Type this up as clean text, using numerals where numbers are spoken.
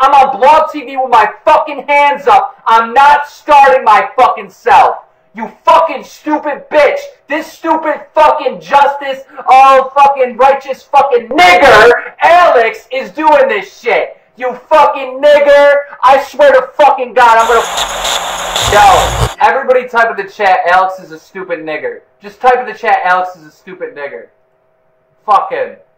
I'm on Blog TV with my fucking hands up. I'm not starting my fucking self. You fucking stupid bitch. This stupid fucking justice, all fucking righteous fucking nigger, Alex, is doing this shit. You fucking nigger. I swear to fucking God, I'm gonna... Yo, everybody type in the chat, Alex is a stupid nigger. Just type in the chat, Alex is a stupid nigger. Fuck him.